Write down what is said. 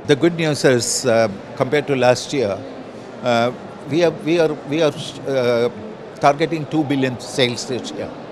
The good news is, compared to last year, we are targeting 2 billion sales this year.